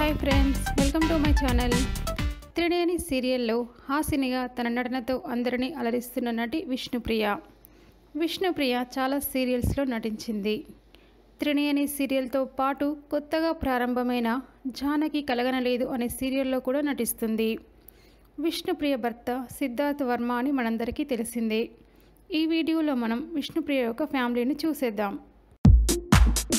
Hi friends, welcome to my channel. Trinayani సీరియల్లో హాసినిగా తన నటనతో అందరినీ అలరిస్తున్న నటి విష్ణుప్రియ. విష్ణుప్రియ చాలా సీరియల్స్లో నటించింది. త్రినయని సీరియల్తో పాటు కొత్తగా ప్రారంభమైన జానకి కలగనలేదు అనే సీరియల్లో కూడా నటిస్తుంది. విష్ణుప్రియ భర్త సిద్ధార్థ్ వర్మ అని మనందరికీ తెలిసిందే. ఈ వీడియోలో మనం విష్ణుప్రియ యొక్క ఫ్యామిలీని చూసేద్దాం.